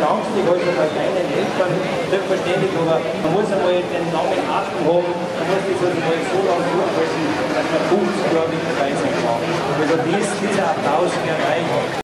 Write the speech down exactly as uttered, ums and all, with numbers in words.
bedankst dich also bei deinen Eltern, selbstverständlich, aber man muss einmal den Namen Atem haben, man muss das also mal so lange durchhalten, dass man fünfzig Jahre mit dabei sein kann. Also dies, dieser Applaus wäre reich.